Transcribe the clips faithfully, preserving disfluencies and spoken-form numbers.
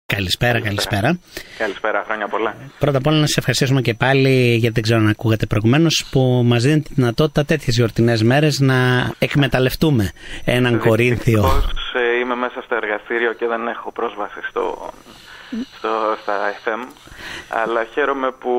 Καλησπέρα, καλησπέρα. Καλησπέρα, χρόνια πολλά. Πρώτα απ' όλα να σε ευχαριστήσουμε και πάλι, γιατί δεν ξέρω αν ακούγατε προηγουμένως, που μας δίνει τη δυνατότητα τέτοιες γιορτινές μέρες να εκμεταλλευτούμε έναν Κορίνθιο. Ε, είμαι μέσα στο εργαστήριο και δεν έχω πρόσβαση στο, στο, στα εφ εμ, αλλά χαίρομαι που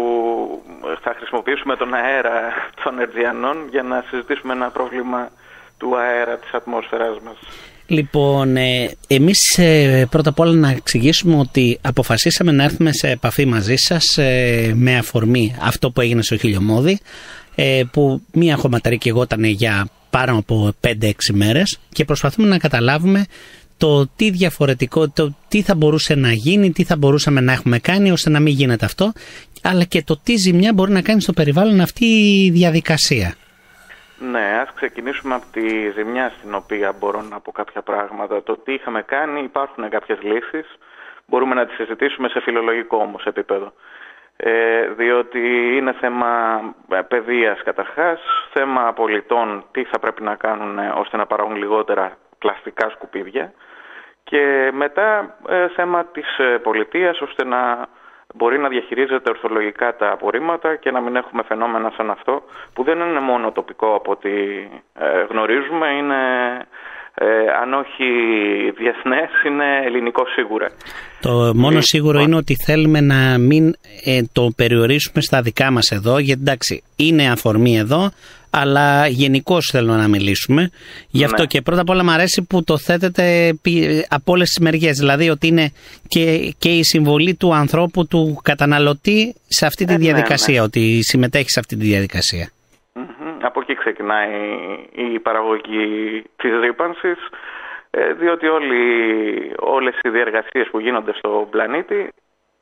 θα χρησιμοποιήσουμε τον αέρα των Ερτζιανών για να συζητήσουμε ένα πρόβλημα του αέρα της ατμόσφαιρας μας. Λοιπόν, ε, εμείς ε, πρώτα απ' όλα να εξηγήσουμε ότι αποφασίσαμε να έρθουμε σε επαφή μαζί σας ε, με αφορμή αυτό που έγινε στο Χιλιομώδη, ε, που μία χωματερή και εγώ ήταν για πάνω από πέντε έξι μέρες και προσπαθούμε να καταλάβουμε το τι διαφορετικό, το τι θα μπορούσε να γίνει, τι θα μπορούσαμε να έχουμε κάνει ώστε να μην γίνεται αυτό, αλλά και το τι ζημιά μπορεί να κάνει στο περιβάλλον αυτή η διαδικασία. Ναι, ας ξεκινήσουμε από τη ζημιά στην οποία μπορώ να πω κάποια πράγματα. Το τι είχαμε κάνει, υπάρχουν κάποιες λύσεις, μπορούμε να τις συζητήσουμε σε φιλολογικό όμως επίπεδο. Ε, διότι είναι θέμα παιδείας καταρχάς, θέμα πολιτών, τι θα πρέπει να κάνουν ώστε να παράγουν λιγότερα πλαστικά σκουπίδια, και μετά ε, θέμα της πολιτείας ώστε να μπορεί να διαχειρίζεται ορθολογικά τα απορρίμματα και να μην έχουμε φαινόμενα σαν αυτό, που δεν είναι μόνο τοπικό από ό,τι ε, γνωρίζουμε, είναι ε, αν όχι διεθνές, είναι ελληνικό σίγουρα. Το μόνο σίγουρο είναι ότι θέλουμε να μην ε, το περιορίσουμε στα δικά μας εδώ, γιατί εντάξει είναι αφορμή εδώ, αλλά γενικώς θέλω να μιλήσουμε. Γι' αυτό, ναι. Και πρώτα απ' όλα μου αρέσει που το θέτετε από όλες τις μεριές. Δηλαδή ότι είναι και, και η συμβολή του ανθρώπου, του καταναλωτή σε αυτή τη διαδικασία, ναι, ναι. Ότι συμμετέχει σε αυτή τη διαδικασία. Mm-hmm. Από εκεί ξεκινάει η παραγωγή της ρύπανσης, διότι όλοι, όλες οι διεργασίες που γίνονται στον πλανήτη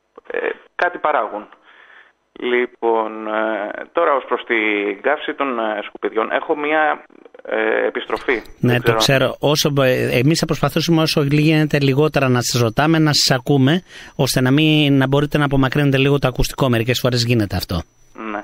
κάτι παράγουν. Λοιπόν, τώρα ως προς την καύση των σκουπιδιών έχω μία ε, επιστροφή. Ναι, το ξέρω. ξέρω. Όσο, εμείς θα προσπαθήσουμε όσο γίνεται λιγότερα να σας ρωτάμε, να σας ακούμε, ώστε να, μην, να μπορείτε να απομακρύνετε λίγο το ακουστικό. Μερικές φορές γίνεται αυτό. Ναι.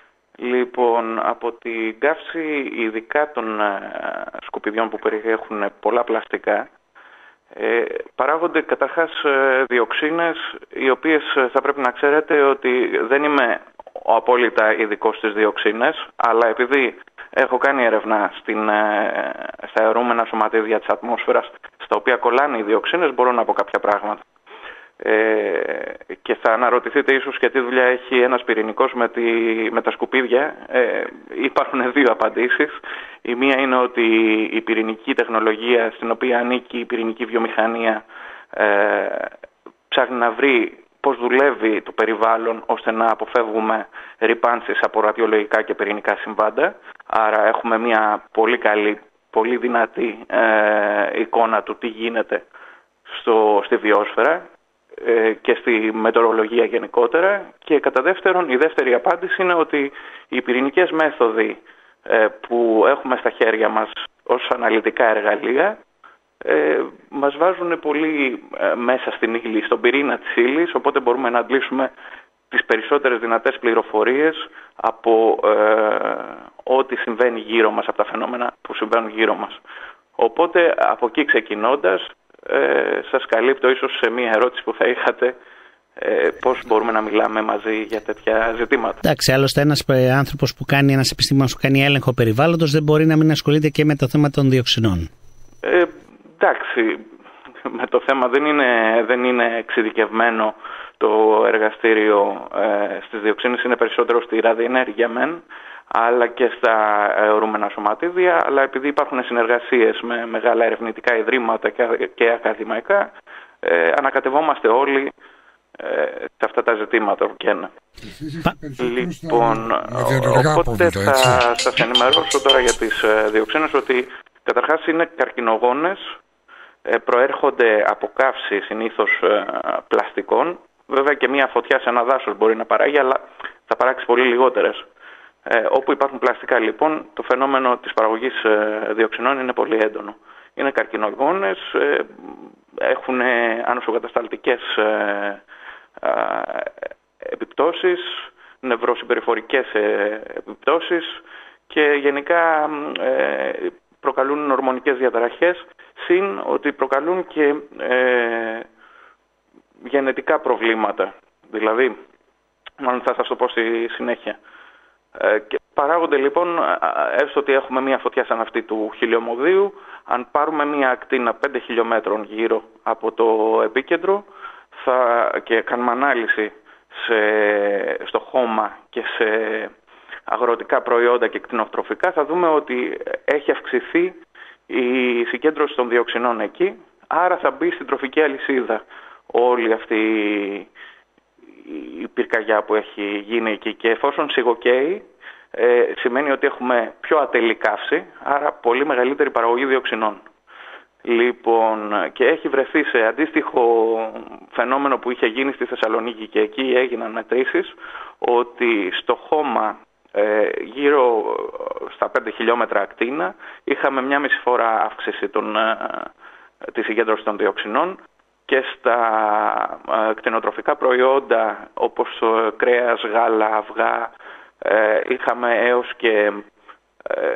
Λοιπόν, από την καύση ειδικά των ε, σκουπιδιών που περιέχουν πολλά πλαστικά, Ε, παράγονται καταρχάς ε, διοξίνες, οι οποίες ε, θα πρέπει να ξέρετε ότι δεν είμαι ο απόλυτα ειδικός στις διοξίνες, αλλά επειδή έχω κάνει έρευνα στην, ε, στα αιωρούμενα σωματίδια της ατμόσφαιρας, στα οποία κολλάνε οι διοξίνες, μπορώ να πω κάποια πράγματα. Ε, και θα αναρωτηθείτε ίσως και τι δουλειά έχει ένας πυρηνικός με, τη, με τα σκουπίδια. Ε, υπάρχουν δύο απαντήσεις. Η μία είναι ότι η πυρηνική τεχνολογία στην οποία ανήκει η πυρηνική βιομηχανία ε, ψάχνει να βρει πώς δουλεύει το περιβάλλον ώστε να αποφεύγουμε ρυπάνσεις από ραδιολογικά και πυρηνικά συμβάντα. Άρα έχουμε μια πολύ καλή, πολύ δυνατή ε, εικόνα του τι γίνεται στο, στη βιόσφαιρα και στη μετεωρολογία γενικότερα. Και κατά δεύτερον, η δεύτερη απάντηση είναι ότι οι πυρηνικές μέθοδοι που έχουμε στα χέρια μας ως αναλυτικά εργαλεία μας βάζουν πολύ μέσα στην ύλη, στον πυρήνα της ύλης, οπότε μπορούμε να αντλήσουμε τις περισσότερες δυνατές πληροφορίες από ε, ό,τι συμβαίνει γύρω μας, από τα φαινόμενα που συμβαίνουν γύρω μας. Οπότε από εκεί ξεκινώντας, Ε, σας καλύπτω ίσως σε μία ερώτηση που θα είχατε, ε, πώς μπορούμε να μιλάμε μαζί για τέτοια ζητήματα. Εντάξει, άλλωστε ένας άνθρωπος που κάνει, ένας επιστήμονας που κάνει έλεγχο περιβάλλοντος δεν μπορεί να μην ασχολείται και με το θέμα των διοξινών. Ε, εντάξει, με το θέμα δεν είναι, δεν είναι εξειδικευμένο το εργαστήριο ε, στις διοξίνες, είναι περισσότερο στη ραδιενέργεια μεν, αλλά και στα αιωρούμενα σωματίδια, αλλά επειδή υπάρχουν συνεργασίες με μεγάλα ερευνητικά ιδρύματα και ακαδημαϊκά, ε, ανακατευόμαστε όλοι ε, σε αυτά τα ζητήματα που καίνε. Λοιπόν, οπότε θα σας ενημερώσω τώρα για τις διοξίνες ότι καταρχάς είναι καρκινογόνες, ε, προέρχονται από καύση συνήθως ε, πλαστικών. Βέβαια και μια φωτιά σε ένα δάσος μπορεί να παράγει, αλλά θα παράξει πολύ λιγότερες. Ε, όπου υπάρχουν πλαστικά λοιπόν, το φαινόμενο της παραγωγής ε, διοξινών είναι πολύ έντονο. Είναι καρκινογόνες, ε, έχουν ανοσοκατασταλτικές ε, ε, επιπτώσεις, νευροσυμπεριφορικές ε, επιπτώσεις και γενικά ε, προκαλούν ορμονικές διαταραχές, συν ότι προκαλούν και ε, γενετικά προβλήματα. Δηλαδή, μάλλον θα σας το πω στη συνέχεια. Ε, και παράγονται λοιπόν, έστω ότι έχουμε μια φωτιά σαν αυτή του χιλιομοδίου, αν πάρουμε μια ακτίνα πέντε χιλιόμετρων γύρω από το επίκεντρο θα, και κάνουμε ανάλυση σε, στο χώμα και σε αγροτικά προϊόντα και κτηνοτροφικά, θα δούμε ότι έχει αυξηθεί η συγκέντρωση των διοξινών εκεί, άρα θα μπει στην τροφική αλυσίδα όλη αυτή η πυρκαγιά που έχει γίνει εκεί, και εφόσον σιγοκαίει, ε, σημαίνει ότι έχουμε πιο ατελή καύση, άρα πολύ μεγαλύτερη παραγωγή διοξινών. Λοιπόν, και έχει βρεθεί σε αντίστοιχο φαινόμενο που είχε γίνει στη Θεσσαλονίκη, και εκεί έγιναν μετρήσεις, ότι στο χώμα ε, γύρω στα πέντε χιλιόμετρα ακτίνα είχαμε μια μισή φορά αύξηση των, ε, της συγκέντρωσης των διοξινών, και στα ε, κτηνοτροφικά προϊόντα όπως ε, κρέας, γάλα, αυγά, ε, είχαμε έως και ε,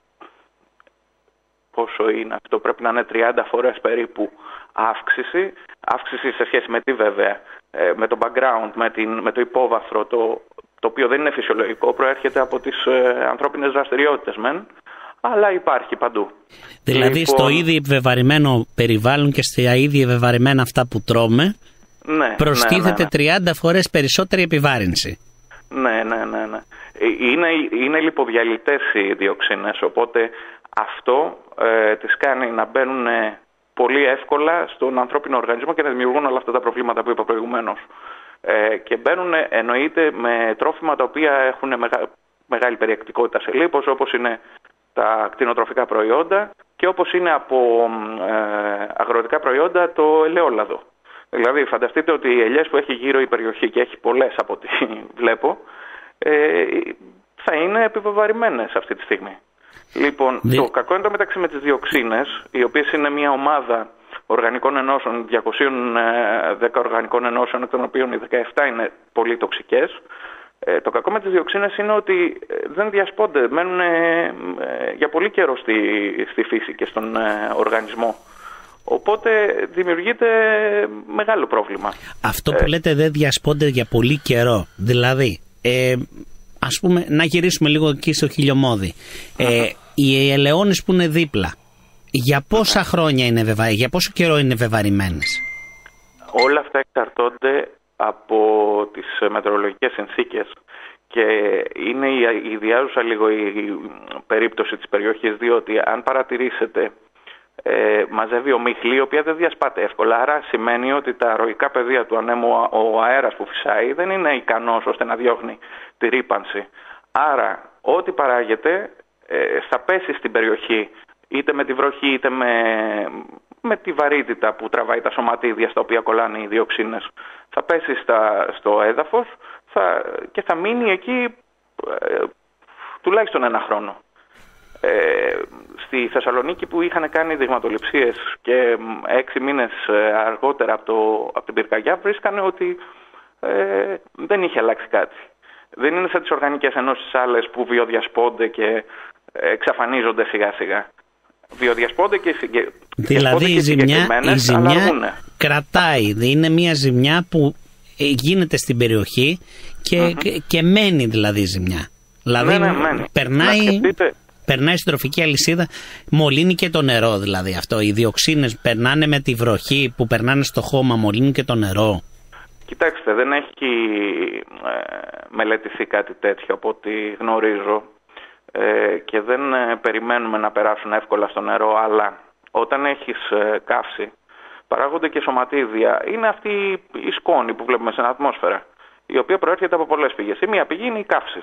πόσο είναι αυτό, πρέπει να είναι τριάντα φορές περίπου αύξηση. Αύξηση σε σχέση με τι βέβαια, ε, με το background, με, την, με το υπόβαθρο, το, το οποίο δεν είναι φυσιολογικό, προέρχεται από τις ε, ανθρώπινες δραστηριότητες μεν, αλλά υπάρχει παντού. Δηλαδή λοιπόν, στο ήδη βεβαρημένο περιβάλλον και στα ήδη βεβαρημένα αυτά που τρώμε, ναι, προστίθεται ναι, ναι, ναι. τριάντα φορές περισσότερη επιβάρυνση. Ναι, ναι, ναι, ναι. Είναι, είναι λιποδιαλυτές οι διοξίνες, οπότε αυτό ε, τις κάνει να μπαίνουν πολύ εύκολα στον ανθρώπινο οργανισμό και να δημιουργούν όλα αυτά τα προβλήματα που είπα προηγουμένως. Ε, και μπαίνουν, εννοείται, με τρόφιμα τα οποία έχουν μεγα, μεγάλη περιεκτικότητα σε λίπος, όπως είναι τα κτηνοτροφικά προϊόντα και όπως είναι από ε, αγροτικά προϊόντα το ελαιόλαδο. Δηλαδή φανταστείτε ότι οι ελιές που έχει γύρω η περιοχή, και έχει πολλές από ό,τι βλέπω, ε, θα είναι επιβεβαρημένες αυτή τη στιγμή. Λοιπόν, Δι... το κακό είναι το μεταξύ με τις διοξίνες, οι οποίες είναι μια ομάδα οργανικών ενώσεων, διακόσιες δέκα οργανικών ενώσεων, εκ των οποίων οι δεκαεπτά είναι πολύ τοξικές. Ε, το κακό με τις διοξίνες είναι ότι δεν διασπώνται, μένουν ε, για πολύ καιρό στη, στη φύση και στον ε, οργανισμό. Οπότε δημιουργείται μεγάλο πρόβλημα. Αυτό που ε, λέτε δεν διασπώνται για πολύ καιρό, δηλαδή... Ε, ας πούμε, να γυρίσουμε λίγο εκεί στο χιλιομόδι. Uh-huh. Ε, οι ελαιώνες που είναι δίπλα, για πόσα uh-huh. χρόνια είναι βεβαρημένες, για πόσο καιρό είναι βεβαρημένες? Όλα αυτά εξαρτώνται από τις μετεωρολογικές συνθήκες και είναι η ιδιάζουσα λίγο η περίπτωση της περιοχής, διότι αν παρατηρήσετε ε, μαζεύει ομίχλη η οποία δεν διασπάται εύκολα, άρα σημαίνει ότι τα ροϊκά πεδία του ανέμου, ο αέρας που φυσάει δεν είναι ικανός ώστε να διώχνει τη ρύπανση. Άρα ό,τι παράγεται ε, θα πέσει στην περιοχή, είτε με τη βροχή είτε με, με τη βαρύτητα που τραβάει τα σωματίδια στα οποία κολλάνε οι διοξίνες. Θα πέσει στα, στο έδαφος θα, και θα μείνει εκεί ε, τουλάχιστον ένα χρόνο. Ε, στη Θεσσαλονίκη που είχαν κάνει δειγματοληψίες και έξι μήνες αργότερα από, το, από την πυρκαγιά βρίσκανε ότι ε, δεν είχε αλλάξει κάτι. Δεν είναι σαν τις οργανικές ενώσεις άλλες που βιοδιασπώνται και εξαφανίζονται σιγά σιγά. Βιοδιασπώνται και, δηλαδή και η ζημιά, η ζημιά κρατάει. Είναι μια ζημιά που γίνεται στην περιοχή και, mm-hmm. και, και μένει δηλαδή η ζημιά. Δηλαδή ναι, ναι, μένει. περνάει... Περνάει στην τροφική αλυσίδα, μολύνει και το νερό δηλαδή αυτό. Οι διοξίνες περνάνε με τη βροχή που περνάνε στο χώμα, μολύνουν και το νερό. Κοιτάξτε, δεν έχει ε, μελετηθεί κάτι τέτοιο από ό,τι γνωρίζω ε, και δεν ε, περιμένουμε να περάσουν εύκολα στο νερό, αλλά όταν έχεις ε, καύση παράγονται και σωματίδια. Είναι αυτή η σκόνη που βλέπουμε στην ατμόσφαιρα, η οποία προέρχεται από πολλές πηγές. Η μία πηγή είναι η καύση.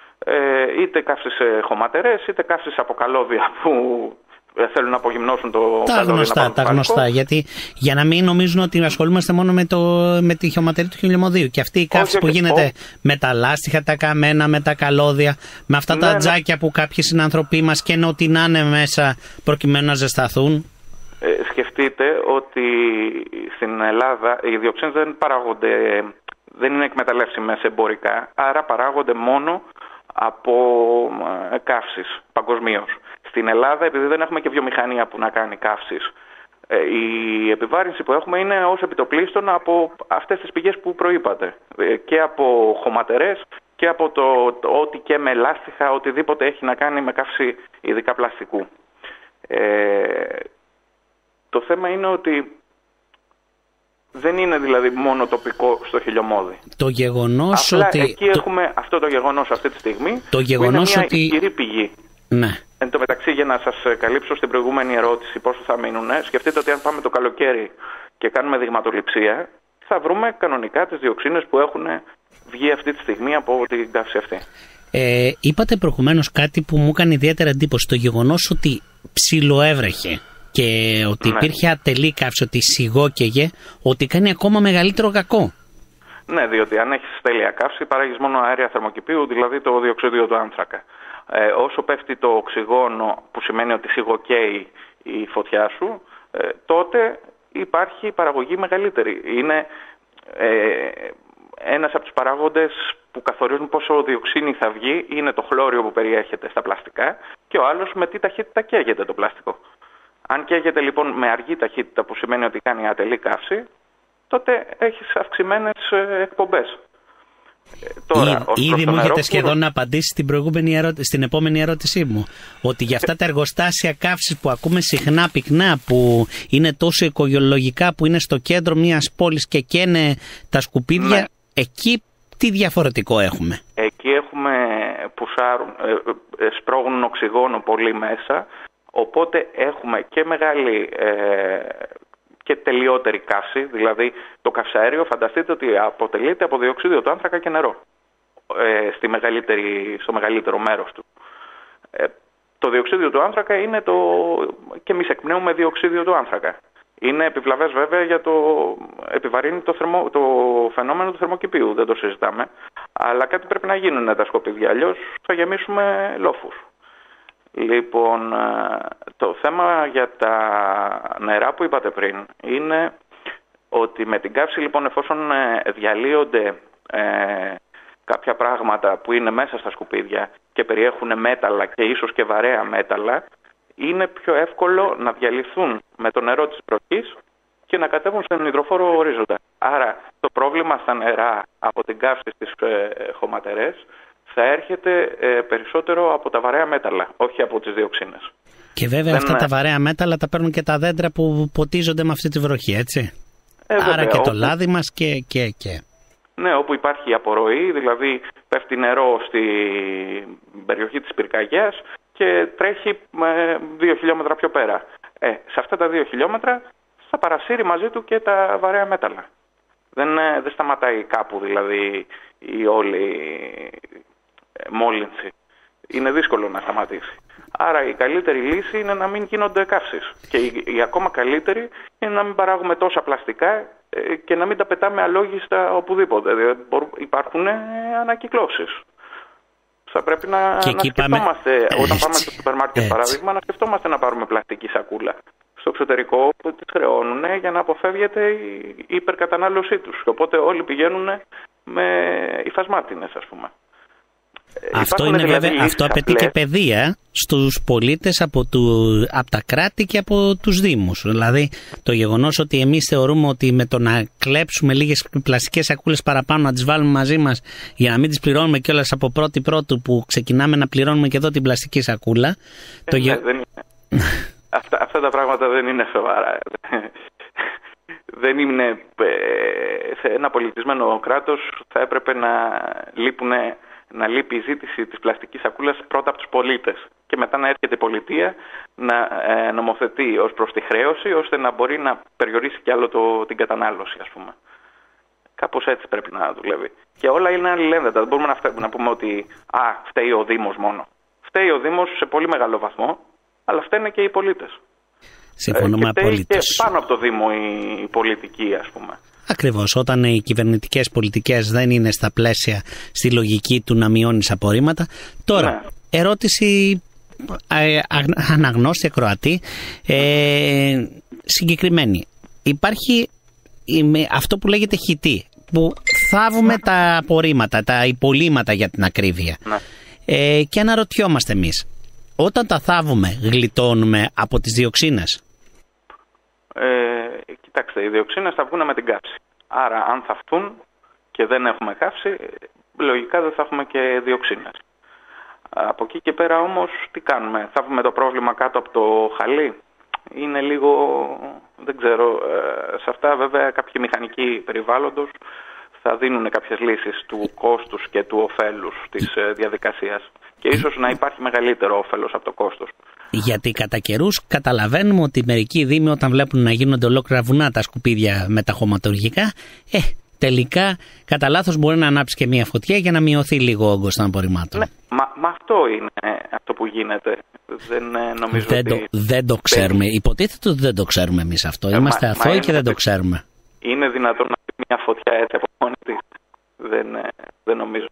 Ε, είτε καύσεις χωματερές, είτε καύσεις από καλώδια που θέλουν να απογυμνώσουν το τα καλώδιο. Γνωστά, τα γνωστά, γιατί για να μην νομίζουν ότι ασχολούμαστε μόνο με, το, με τη χωματερή του χιλιομοδίου. Και αυτή η καύση που γίνεται ό, με τα λάστιχα, τα καμένα, με τα καλώδια, με αυτά ναι, τα τζάκια που κάποιοι συνανθρωποί μας και ό,τι να είναι μέσα προκειμένου να ζεσταθούν. Ε, σκεφτείτε ότι στην Ελλάδα οι διοξίνες δεν παράγονται, δεν είναι εκμεταλλεύσιμες εμπορικά, άρα παράγονται μόνο από καύσεις παγκοσμίως. Στην Ελλάδα, επειδή δεν έχουμε και βιομηχανία που να κάνει καύσεις, Η επιβάρυνση που έχουμε είναι ως επιτοπλίστων από αυτές τις πηγές που προείπατε. Και από χωματερές και από το, το ό,τι και με λάστιχα, οτιδήποτε έχει να κάνει με καύση ειδικά πλαστικού. Ε, το θέμα είναι ότι δεν είναι δηλαδή μόνο τοπικό στο χιλιομώδη. Το γεγονός Απλά ότι... εκεί το... έχουμε αυτό το γεγονός αυτή τη στιγμή, το γεγονός που είναι μια ότι... ισχυρή πηγή. Ναι. Εν τω μεταξύ, για να σας καλύψω στην προηγούμενη ερώτηση πόσο θα μείνουν, σκεφτείτε ότι αν πάμε το καλοκαίρι και κάνουμε δειγματοληψία, θα βρούμε κανονικά τις διοξίνες που έχουν βγει αυτή τη στιγμή από την καύση αυτή. Ε, είπατε προηγουμένως κάτι που μου έκανε ιδιαίτερα εντύπωση, το γεγονός ότι ψιλοέβρεχε και ότι ναι. υπήρχε ατελή καύση, ότι σιγόκαιγε, ότι κάνει ακόμα μεγαλύτερο κακό. Ναι, διότι αν έχεις τέλεια καύση παράγεις μόνο αέρια θερμοκηπίου, δηλαδή το διοξείδιο του άνθρακα. Ε, όσο πέφτει το οξυγόνο, που σημαίνει ότι σιγοκαίει η φωτιά σου, ε, τότε υπάρχει παραγωγή μεγαλύτερη. Είναι ε, ένας από τους παράγοντες που καθορίζουν πόσο διοξίνη θα βγει, είναι το χλώριο που περιέχεται στα πλαστικά και ο άλλος με τι ταχύτητα καίγεται το πλαστικό. Αν καίγεται λοιπόν με αργή ταχύτητα, που σημαίνει ότι κάνει ατελή καύση, τότε έχεις αυξημένες εκπομπές. Τώρα, Ή, ήδη μου έχετε σχεδόν να απαντήσει στην, προηγούμενη ερώτηση, στην επόμενη ερώτησή μου. Ότι για αυτά τα εργοστάσια καύσης που ακούμε συχνά πυκνά, που είναι τόσο οικολογικά, που είναι στο κέντρο μιας πόλης και καίνε τα σκουπίδια, ναι. εκεί τι διαφορετικό έχουμε? Εκεί έχουμε πουσάρουν, ε, σπρώγουν οξυγόνο πολύ μέσα, οπότε έχουμε και μεγάλη... Ε, και τελειότερη καύση, δηλαδή το καυσαέριο φανταστείτε ότι αποτελείται από διοξείδιο του άνθρακα και νερό ε, στη μεγαλύτερη, στο μεγαλύτερο μέρος του. Ε, το διοξείδιο του άνθρακα είναι το... και εμείς εκπνέουμε διοξείδιο του άνθρακα. Είναι επιβλαβές βέβαια για το... επιβαρύνει το, θερμο... το φαινόμενο του θερμοκηπίου, δεν το συζητάμε, αλλά κάτι πρέπει να γίνουν τα σκουπίδια, αλλιώς θα γεμίσουμε λόφους. Λοιπόν, το θέμα για τα νερά που είπατε πριν είναι ότι με την καύση, λοιπόν, εφόσον διαλύονται ε, κάποια πράγματα που είναι μέσα στα σκουπίδια και περιέχουν μέταλλα και ίσως και βαρέα μέταλλα, είναι πιο εύκολο να διαλυθούν με το νερό της βροχής και να κατέβουν στον υδροφόρο ορίζοντα. Άρα το πρόβλημα στα νερά από την καύση στις ε, χωματερές θα έρχεται ε, περισσότερο από τα βαρέα μέταλλα, όχι από τις διοξίνες. Και βέβαια Δεν αυτά τα βαρέα μέταλλα τα παίρνουν και τα δέντρα που ποτίζονται με αυτή τη βροχή, έτσι. Ε, Άρα βέβαια, και το όπου... λάδι μας και, και, και. Ναι, όπου υπάρχει απορροή, δηλαδή πέφτει νερό στην περιοχή της πυρκαγιάς και τρέχει ε, δύο χιλιόμετρα πιο πέρα. Ε, σε αυτά τα δύο χιλιόμετρα θα παρασύρει μαζί του και τα βαρέα μέταλλα. Δεν, ε, δεν σταματάει κάπου δηλαδή η όλη μόλυνση. Είναι δύσκολο να σταματήσει. Άρα η καλύτερη λύση είναι να μην γίνονται καύσεις. Και η, η ακόμα καλύτερη είναι να μην παράγουμε τόσα πλαστικά ε, και να μην τα πετάμε αλόγιστα οπουδήποτε. Δηλαδή υπάρχουν ε, ανακυκλώσεις. Θα πρέπει να, να σκεφτόμαστε, πάμε... όταν πάμε στο σούπερ μάρκετ παράδειγμα, να σκεφτόμαστε να πάρουμε πλαστική σακούλα. Στο εξωτερικό τις χρεώνουν για να αποφεύγεται η υπερκατανάλωσή τους. Οπότε όλοι πηγαίνουν με υφασμάτινες, ας πούμε. Αυτό, είναι, δηλαδή βέβαια, αυτό απαιτεί και παιδεία στους πολίτες από, του, από τα κράτη και από τους δήμους. Δηλαδή το γεγονός ότι εμείς θεωρούμε ότι με το να κλέψουμε λίγες πλαστικές σακούλες παραπάνω, να τις βάλουμε μαζί μας για να μην τις πληρώνουμε κιόλας από πρώτη πρώτου που ξεκινάμε να πληρώνουμε και εδώ την πλαστική σακούλα. Ε, το ναι, γε... δεν είναι. αυτά, αυτά τα πράγματα δεν είναι σοβαρά. Δεν είναι, ε, σε ένα πολιτισμένο κράτος θα έπρεπε να λείπουν... να λείπει η ζήτηση της πλαστικής σακούλας πρώτα από τους πολίτες και μετά να έρχεται η πολιτεία να ε, νομοθετεί ως προς τη χρέωση ώστε να μπορεί να περιορίσει κι άλλο το, την κατανάλωση, ας πούμε. Κάπως έτσι πρέπει να δουλεύει. Και όλα είναι αλληλένδετα. Δεν μπορούμε να, φτέ, να πούμε ότι α, φταίει ο Δήμος μόνο. Φταίει ο Δήμος σε πολύ μεγάλο βαθμό, αλλά φταίνε και οι πολίτες. Συμφωνούμε ε, και απολύτως. Και πάνω από το Δήμο η, η πολιτική, ας πούμε. Ακριβώς, όταν οι κυβερνητικές πολιτικές δεν είναι στα πλαίσια στη λογική του να μειώνεις απορρίμματα. Τώρα, ναι. ερώτηση ε, αναγνώστη, ακροατή, ε, συγκεκριμένη. Υπάρχει ε, αυτό που λέγεται χιτή, που θάβουμε τα απορρίμματα, τα υπολείμματα για την ακρίβεια. Ναι. Ε, και αναρωτιόμαστε εμείς, όταν τα θάβουμε γλιτώνουμε από τις διοξίνες? Ε, κοιτάξτε, οι διοξίνες θα βγουν με την καύση. Άρα αν θαυτούν και δεν έχουμε καύση, λογικά δεν θα έχουμε και διοξίνες. Από εκεί και πέρα όμως τι κάνουμε, θα βγούμε το πρόβλημα κάτω από το χαλί? Είναι λίγο, δεν ξέρω, σε αυτά βέβαια κάποιοι μηχανικοί περιβάλλοντος θα δίνουν κάποιες λύσεις του κόστους και του ωφέλους της διαδικασίας και ίσως να υπάρχει μεγαλύτερο όφελος από το κόστος. Γιατί κατά καιρούς καταλαβαίνουμε ότι μερικοί δήμοι όταν βλέπουν να γίνονται ολόκληρα βουνά τα σκουπίδια με τα χωματουργικά, ε, τελικά κατά λάθος μπορεί να ανάψει και μία φωτιά για να μειωθεί λίγο ο όγκος των απορριμμάτων. Ναι, μα, μα αυτό είναι αυτό που γίνεται. Δεν νομίζω δεν, ότι... το, δεν το ξέρουμε. Υποτίθεται ότι δεν το ξέρουμε εμείς αυτό. Ε, Είμαστε μα, αθώοι μα και δεν το ξέρουμε. Είναι δυνατόν να πει μια φωτιά έτσι από μόνη της? Δεν, δεν νομίζω.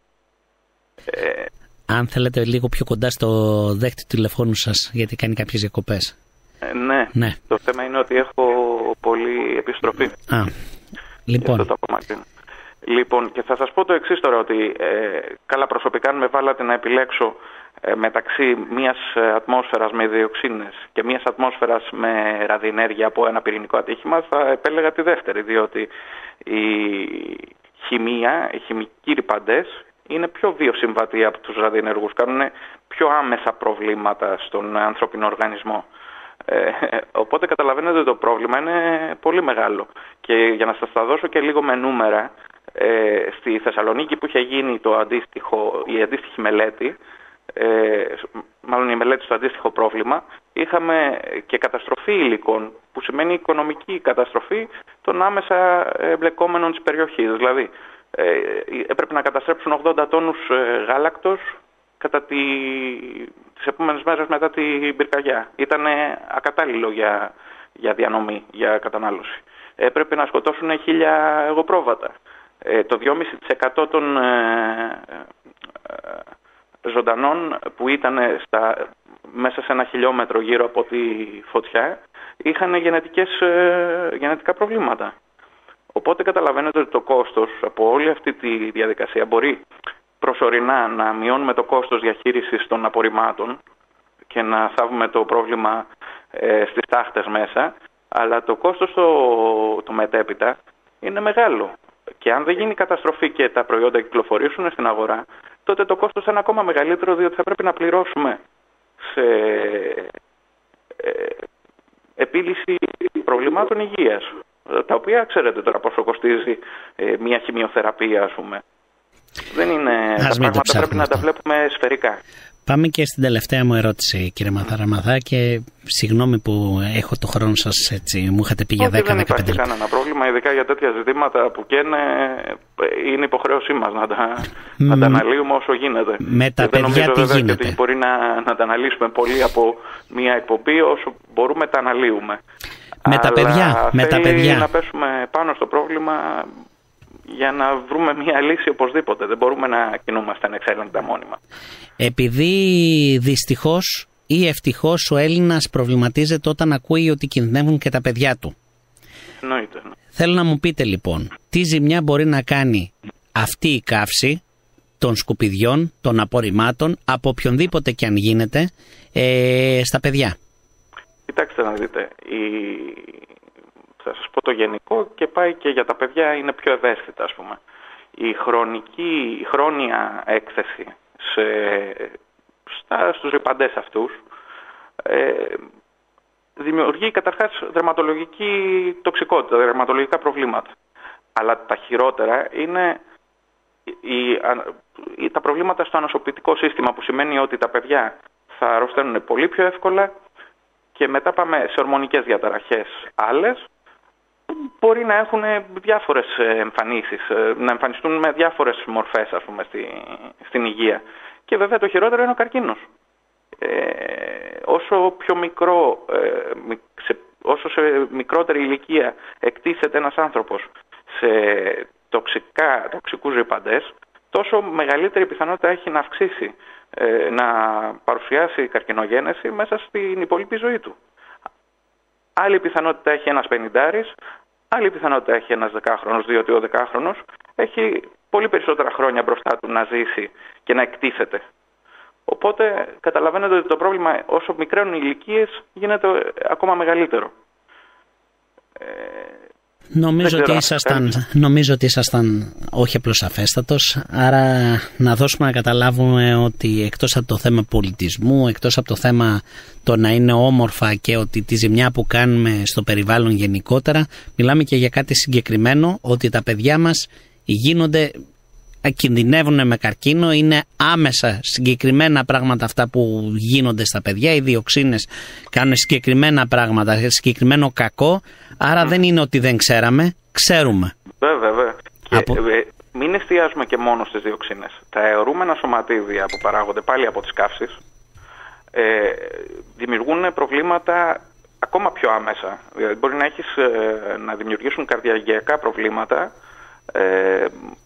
Ε... Αν θέλετε λίγο πιο κοντά στο δέχτη του τηλεφώνου σας, γιατί κάνει κάποιες διακοπές. Ε, ναι. ναι, το θέμα είναι ότι έχω πολλή επιστροφή. Α, λοιπόν. Το λοιπόν, και θα σας πω το εξής τώρα, ότι ε, καλά προσωπικά αν με βάλατε να επιλέξω ε, μεταξύ μιας ατμόσφαιρας με διοξίνες και μιας ατμόσφαιρας με ραδιενέργεια από ένα πυρηνικό ατύχημα, θα επέλεγα τη δεύτερη, διότι η χημεία, οι χημικοί ρυπαντές είναι πιο βιοσυμβατοί από τους ραδιενεργούς, κάνουν πιο άμεσα προβλήματα στον ανθρώπινο οργανισμό. Ε, οπότε καταλαβαίνετε ότι το πρόβλημα είναι πολύ μεγάλο. Και για να σας τα δώσω και λίγο με νούμερα, ε, στη Θεσσαλονίκη που είχε γίνει το αντίστοιχο, η αντίστοιχη μελέτη, ε, μάλλον η μελέτη στο αντίστοιχο πρόβλημα, είχαμε και καταστροφή υλικών, που σημαίνει οικονομική καταστροφή των άμεσα εμπλεκόμενων της περιοχής. Δηλαδή, ε, έπρεπε να καταστρέψουν ογδόντα τόνους ε, γάλακτος κατά τη... τις επόμενες μέρες μετά την πυρκαγιά. Ήταν ακατάλληλο για, για διανομή, για κατανάλωση. Έπρεπε να σκοτώσουν χίλια εγωπρόβατα. Ε, το δυόμισι τοις εκατό των ε, ε, ζωντανών που ήταν στα, μέσα σε ένα χιλιόμετρο γύρω από τη φωτιά είχαν γενετικές, ε, γενετικά προβλήματα. Οπότε καταλαβαίνετε ότι το κόστος από όλη αυτή τη διαδικασία μπορεί προσωρινά να μειώνουμε το κόστος διαχείρισης των απορριμμάτων και να θάβουμε το πρόβλημα ε, στις τάχτες μέσα, αλλά το κόστος το, το μετέπειτα είναι μεγάλο. Και αν δεν γίνει καταστροφή και τα προϊόντα κυκλοφορήσουν στην αγορά, τότε το κόστος είναι ακόμα μεγαλύτερο, διότι θα πρέπει να πληρώσουμε σε ε, επίλυση προβλημάτων υγείας, τα οποία ξέρετε τώρα πόσο κοστίζει ε, μια χημειοθεραπεία, ας πούμε. Δεν είναι, τα πράγματα πρέπει να τα βλέπουμε σφαιρικά. Πάμε και στην τελευταία μου ερώτηση, κύριε Μαθαραμαθά, και συγγνώμη που έχω το χρόνο σας έτσι, μου είχατε πει για δέκα με δεκαπέντε λεπτά. Δεν υπάρχει κανένα πρόβλημα, ειδικά για τέτοια ζητήματα που καίνε, είναι υποχρέωσή μας να τα, mm. να τα αναλύουμε όσο γίνεται. Με τα δεν παιδιά νομίζω, τι βέβαια, γίνεται? ότι μπορεί να, να τα αναλύσουμε πολύ από μια εκπομπή, όσο μπορούμε τα αναλύουμε. Με τα παιδιά, με τα παιδιά. να πέσουμε πάνω στο πρόβλημα για να βρούμε μια λύση οπωσδήποτε. Δεν μπορούμε να κινούμαστε ανεξέλεγκτα μόνιμα. Επειδή δυστυχώς ή ευτυχώς ο Έλληνας προβληματίζεται όταν ακούει ότι κινδυνεύουν και τα παιδιά του. Εννοείται. Ναι. Θέλω να μου πείτε λοιπόν, τι ζημιά μπορεί να κάνει αυτή η καύση των σκουπιδιών, των απορριμμάτων, από οποιονδήποτε και αν γίνεται, ε, στα παιδιά. Κοιτάξτε να δείτε, η... θα σας πω το γενικό και πάει και για τα παιδιά, είναι πιο ευαίσθητα, ας πούμε. Η χρονική, η χρόνια έκθεση σε, στα, στους ρυπαντές αυτούς ε, δημιουργεί καταρχάς δερματολογική τοξικότητα, δερματολογικά προβλήματα. Αλλά τα χειρότερα είναι η, η, τα προβλήματα στο ανοσοποιητικό σύστημα, που σημαίνει ότι τα παιδιά θα αρρωσταίνουν πολύ πιο εύκολα και μετά πάμε σε ορμονικές διαταραχές άλλες, μπορεί να έχουν διάφορες εμφανίσεις, να εμφανιστούν με διάφορες μορφές, ας πούμε, στη, στην υγεία. Και βέβαια το χειρότερο είναι ο καρκίνος. Ε, όσο πιο μικρό, ε, σε, όσο σε μικρότερη ηλικία εκτίθεται ένας άνθρωπος σε τοξικά, τοξικούς ρυπαντές, τόσο μεγαλύτερη πιθανότητα έχει να αυξήσει, ε, να παρουσιάσει καρκινογένεση μέσα στην υπόλοιπη ζωή του. Άλλη πιθανότητα έχει ένας πενηντάρης, άλλη πιθανότητα έχει ένας δεκάχρονος, διότι ο δεκάχρονος έχει πολύ περισσότερα χρόνια μπροστά του να ζήσει και να εκτίθεται. Οπότε καταλαβαίνετε ότι το πρόβλημα όσο μικραίνουν οι ηλικίες γίνεται ακόμα μεγαλύτερο. Νομίζω ότι, ήσασταν, νομίζω ότι ήσασταν όχι απλώς αφέστατος, άρα να δώσουμε να καταλάβουμε ότι εκτός από το θέμα πολιτισμού, εκτός από το θέμα το να είναι όμορφα και ότι τη ζημιά που κάνουμε στο περιβάλλον γενικότερα, μιλάμε και για κάτι συγκεκριμένο, ότι τα παιδιά μας γίνονται, κινδυνεύουν με καρκίνο, είναι άμεσα συγκεκριμένα πράγματα αυτά που γίνονται στα παιδιά, οι διοξίνες κάνουν συγκεκριμένα πράγματα, συγκεκριμένο κακό, άρα mm. δεν είναι ότι δεν ξέραμε, ξέρουμε. Βέβαια, βέβαια. Από... Και, ε, μην εστιάζουμε και μόνο στις διοξίνες. Τα αιωρούμενα σωματίδια που παράγονται πάλι από τις καύσεις ε, δημιουργούν προβλήματα ακόμα πιο άμεσα. Δηλαδή μπορεί να, έχεις, ε, να δημιουργήσουν καρδιαγγειακά προβλήματα ε,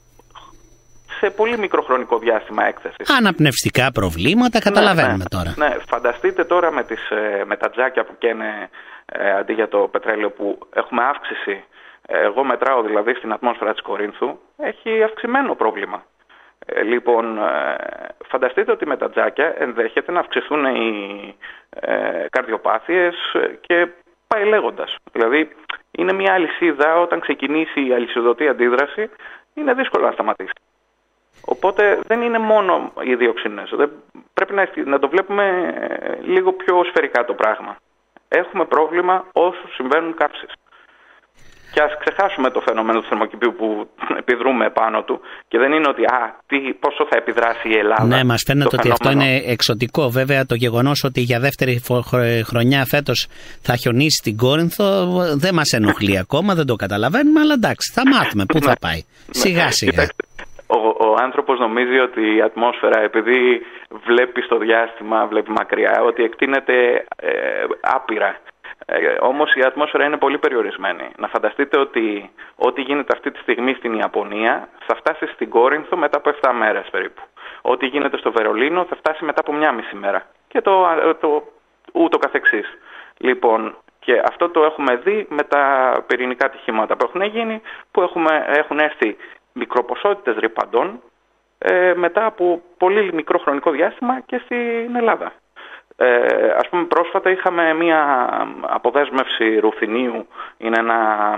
σε πολύ μικροχρονικό διάστημα έκθεσης. Αναπνευστικά προβλήματα, καταλαβαίνουμε ναι, ναι, τώρα. Ναι, φανταστείτε τώρα με, τις, με τα τζάκια που καίνε ε, αντί για το πετρέλαιο που έχουμε αύξηση. Εγώ μετράω δηλαδή στην ατμόσφαιρα της Κορίνθου, έχει αυξημένο πρόβλημα. Ε, λοιπόν, ε, φανταστείτε ότι με τα τζάκια ενδέχεται να αυξηθούν οι ε, καρδιοπάθειες και πάει λέγοντας. Δηλαδή, είναι μια αλυσίδα, όταν ξεκινήσει η αλυσιδωτή αντίδραση, είναι δύσκολο να σταματήσει. Οπότε δεν είναι μόνο οι διοξίνες. Πρέπει να, να το βλέπουμε λίγο πιο σφαιρικά το πράγμα. Έχουμε πρόβλημα όσο συμβαίνουν καύσεις. Και ας ξεχάσουμε το φαινόμενο του θερμοκηπίου που επιδρούμε πάνω του και δεν είναι ότι α, τι, πόσο θα επιδράσει η Ελλάδα. Ναι, μας φαίνεται ότι αυτό είναι εξωτικό. Βέβαια το γεγονός ότι για δεύτερη χρονιά φέτος θα χιονίσει στην Κόρινθο δεν μας ενοχλεί ακόμα, δεν το καταλαβαίνουμε, αλλά εντάξει, θα μάθουμε πού θα πάει. Σιγά σιγά. Ο, ο άνθρωπος νομίζει ότι η ατμόσφαιρα, επειδή βλέπει στο διάστημα, βλέπει μακριά, ότι εκτείνεται ε, άπειρα. Ε, όμως η ατμόσφαιρα είναι πολύ περιορισμένη. Να φανταστείτε ότι ό,τι γίνεται αυτή τη στιγμή στην Ιαπωνία θα φτάσει στην Κόρινθο μετά από επτά μέρες περίπου. Ό,τι γίνεται στο Βερολίνο θα φτάσει μετά από μια μισή μέρα. Και το, το ούτω καθεξής. Λοιπόν, και αυτό το έχουμε δει με τα πυρηνικά ατυχήματα που έχουν γίνει, που έχουμε, έχουν έρθει μικροποσότητες ρυπαντών ε, μετά από πολύ μικρό χρονικό διάστημα και στην Ελλάδα. Ε, ας πούμε πρόσφατα είχαμε μια αποδέσμευση ρουθινίου, είναι ένα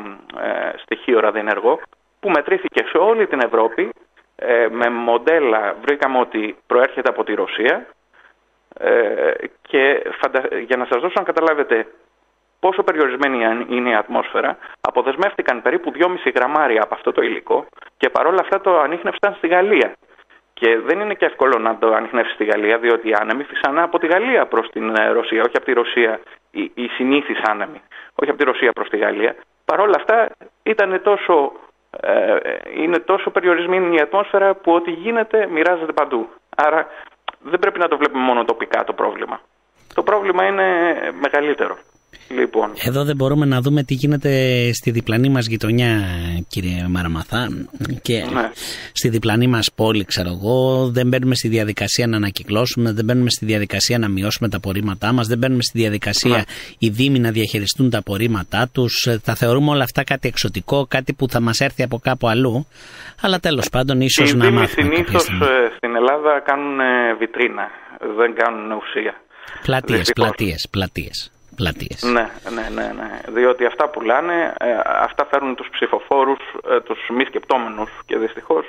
ε, στοιχείο ραδιενεργό που μετρήθηκε σε όλη την Ευρώπη ε, με μοντέλα, βρήκαμε ότι προέρχεται από τη Ρωσία ε, και φαντα... για να σας δώσω να καταλάβετε πόσο περιορισμένη είναι η ατμόσφαιρα, αποδεσμεύτηκαν περίπου δυόμισι γραμμάρια από αυτό το υλικό και παρόλα αυτά το ανίχνευσαν στη Γαλλία. Και δεν είναι και εύκολο να το ανιχνεύσει στη Γαλλία, διότι οι άνεμοι φυσανά από τη Γαλλία προς την Ρωσία, όχι από τη Ρωσία, οι, οι συνήθεις άνεμοι, όχι από τη Ρωσία προς τη Γαλλία. Παρ' όλα αυτά ήταν τόσο, ε, είναι τόσο περιορισμένη η ατμόσφαιρα που ό,τι γίνεται μοιράζεται παντού. Άρα δεν πρέπει να το βλέπουμε μόνο τοπικά το πρόβλημα. Το πρόβλημα είναι μεγαλύτερο. Λοιπόν. Εδώ δεν μπορούμε να δούμε τι γίνεται στη διπλανή μας γειτονιά, κύριε Μαραμαθά, και ναι. στη διπλανή μας πόλη, ξέρω εγώ, δεν μπαίνουμε στη διαδικασία να ανακυκλώσουμε, δεν μπαίνουμε στη διαδικασία να μειώσουμε τα απορρίμματά μας, δεν μπαίνουμε στη διαδικασία ναι. οι δήμοι να διαχειριστούν τα απορρίμματά τους. Θα θεωρούμε όλα αυτά κάτι εξωτικό, κάτι που θα μας έρθει από κάπου αλλού, αλλά τέλος πάντων ίσως οι να μάθουμε. Οι συνήθως στην Ελλάδα κάνουν βιτρίνα, δεν κάνουν ουσία. Πλατείες, πλατείες, πλατείες. Πλατείες. Ναι, ναι, ναι, ναι. Διότι αυτά πουλάνε, ε, αυτά φέρνουν τους ψηφοφόρους, ε, τους μη σκεπτόμενους και δυστυχώς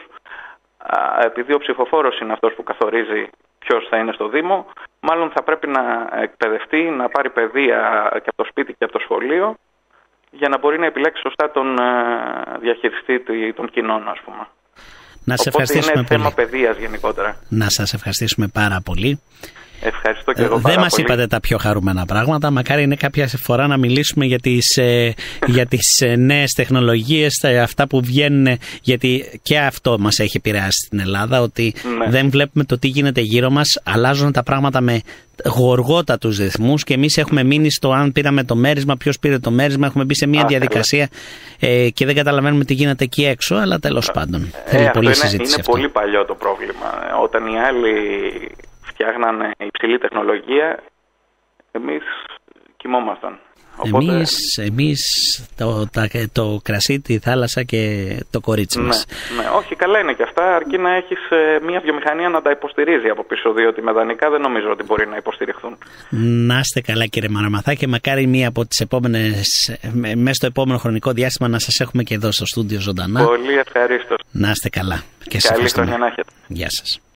ε, επειδή ο ψηφοφόρος είναι αυτός που καθορίζει ποιος θα είναι στο Δήμο, μάλλον θα πρέπει να εκπαιδευτεί, να πάρει παιδεία και από το σπίτι και από το σχολείο για να μπορεί να επιλέξει σωστά τον ε, διαχειριστή των κοινών, ας πούμε. Να σε Οπότε είναι πολύ. θέμα παιδείας γενικότερα. Να σας ευχαριστήσουμε πάρα πολύ. Ευχαριστώ και εγώ πάρα Δεν μας πολύ. είπατε τα πιο χαρούμενα πράγματα. Μακάρι είναι κάποια φορά να μιλήσουμε για τις, ε, για τις ε, νέες τεχνολογίες, αυτά που βγαίνουν, γιατί και αυτό μας έχει επηρεάσει στην Ελλάδα, ότι ναι. δεν βλέπουμε το τι γίνεται γύρω μας, αλλάζουν τα πράγματα με γοργότατους ρυθμούς και εμείς έχουμε μείνει στο αν πήραμε το μέρισμα, ποιος πήρε το μέρισμα, έχουμε μπει σε μια Α, διαδικασία ε, και δεν καταλαβαίνουμε τι γίνεται εκεί έξω, αλλά τέλος πάντων ε, θέλει ε, πολύ είναι, συζήτηση είναι αυτό. πολύ παλιό το πρόβλημα. Όταν οι άλλοι φτιάχνανε υψηλή τεχνολογία, εμείς κοιμόμασταν. Οπότε... Εμείς, εμείς το, τα, το κρασί, τη θάλασσα και το κορίτσι μας. Ναι, ναι, όχι, καλά είναι και αυτά, αρκεί να έχεις ε, μια βιομηχανία να τα υποστηρίζει από πίσω, διότι με δανεικά δεν νομίζω ότι μπορεί να υποστηριχθούν. Να είστε καλά, κύριε Μαραμαθά, και μακάρι μία από τις επόμενες, μέσα στο επόμενο χρονικό διάστημα να σας έχουμε και εδώ στο στούντιο ζωντανά. Πολύ ευχαρίστως. Να είστε καλά. Και καλή χρονιά να έχετε. Γεια σας.